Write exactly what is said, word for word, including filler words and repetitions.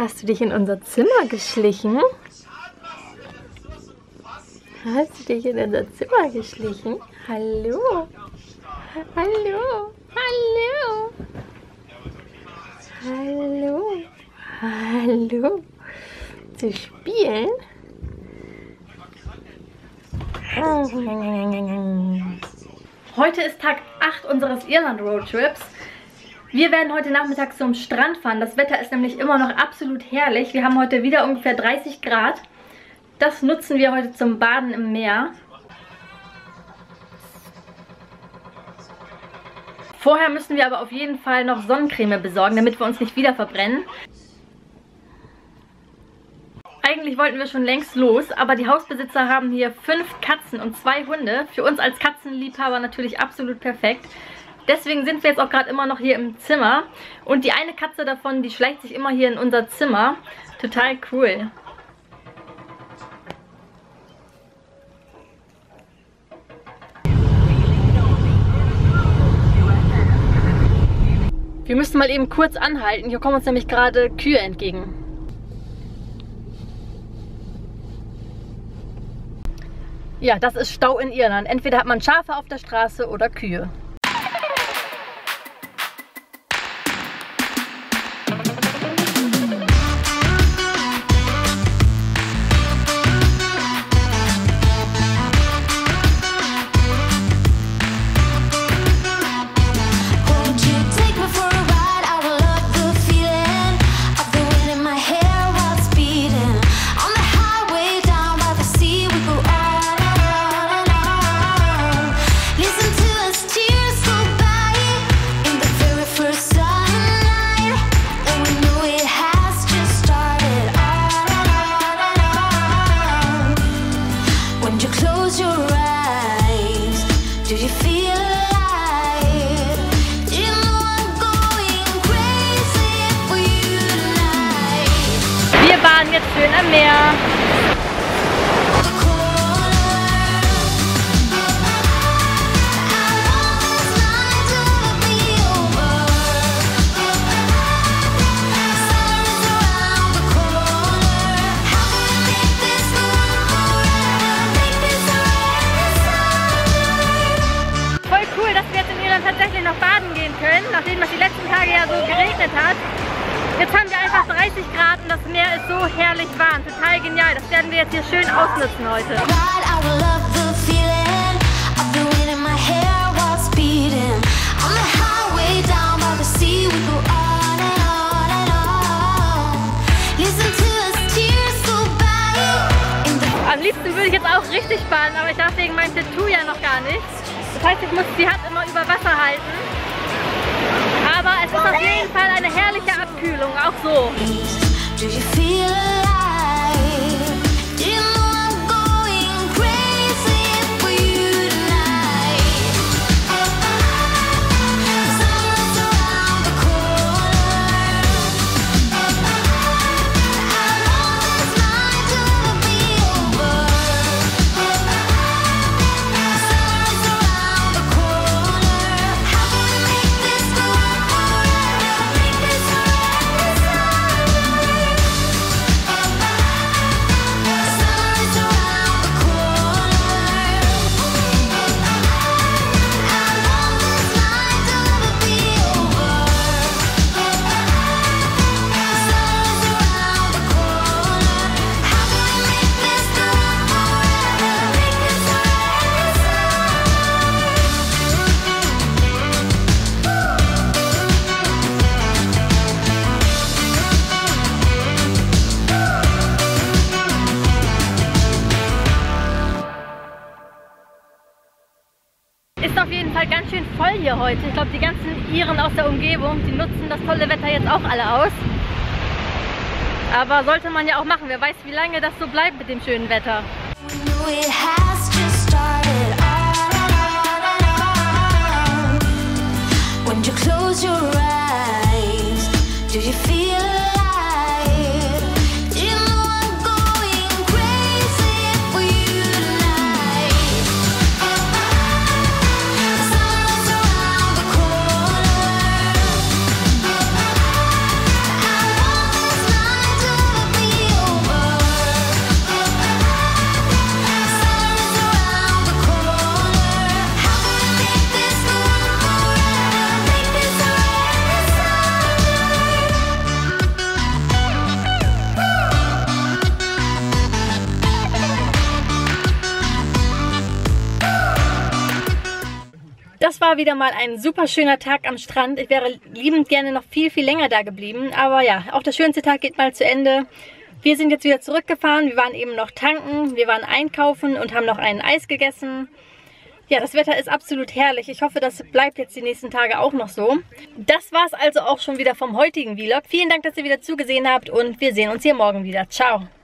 Hast du dich in unser Zimmer geschlichen? Hast du dich in unser Zimmer geschlichen? Hallo? Hallo? Hallo? Hallo? Hallo? Zu spielen? Heute ist Tag acht unseres Irland-Roadtrips. Wir werden heute Nachmittag zum Strand fahren. Das Wetter ist nämlich immer noch absolut herrlich. Wir haben heute wieder ungefähr dreißig Grad. Das nutzen wir heute zum Baden im Meer. Vorher müssen wir aber auf jeden Fall noch Sonnencreme besorgen, damit wir uns nicht wieder verbrennen. Eigentlich wollten wir schon längst los, aber die Hausbesitzer haben hier fünf Katzen und zwei Hunde. Für uns als Katzenliebhaber natürlich absolut perfekt. Deswegen sind wir jetzt auch gerade immer noch hier im Zimmer. Und die eine Katze davon, die schleicht sich immer hier in unser Zimmer. Total cool. Wir müssen mal eben kurz anhalten. Hier kommen uns nämlich gerade Kühe entgegen. Ja, das ist Stau in Irland. Entweder hat man Schafe auf der Straße oder Kühe. Wir waren jetzt schön am Meer. Voll cool, dass wir jetzt in Irland tatsächlich noch baden gehen können, nachdem es die letzten Tage ja so geregnet hat. Jetzt haben wir einfach dreißig Grad und das Meer ist so herrlich warm. Total genial. Das werden wir jetzt hier schön ausnutzen heute. Am liebsten würde ich jetzt auch richtig baden, aber ich darf wegen meinem Tattoo ja noch gar nicht. Das heißt, ich muss die Hand immer über Wasser halten. Aber es ist auf jeden Fall eine herrliche Abkühlung, auch so. Ist auf jeden Fall ganz schön voll hier heute. Ich glaube, die ganzen Iren aus der Umgebung, die nutzen das tolle Wetter jetzt auch alle aus. Aber sollte man ja auch machen. Wer weiß, wie lange das so bleibt mit dem schönen Wetter. Das war wieder mal ein super schöner Tag am Strand. Ich wäre liebend gerne noch viel, viel länger da geblieben. Aber ja, auch der schönste Tag geht mal zu Ende. Wir sind jetzt wieder zurückgefahren. Wir waren eben noch tanken, wir waren einkaufen und haben noch ein Eis gegessen. Ja, das Wetter ist absolut herrlich. Ich hoffe, das bleibt jetzt die nächsten Tage auch noch so. Das war es also auch schon wieder vom heutigen Vlog. Vielen Dank, dass ihr wieder zugesehen habt und wir sehen uns hier morgen wieder. Ciao!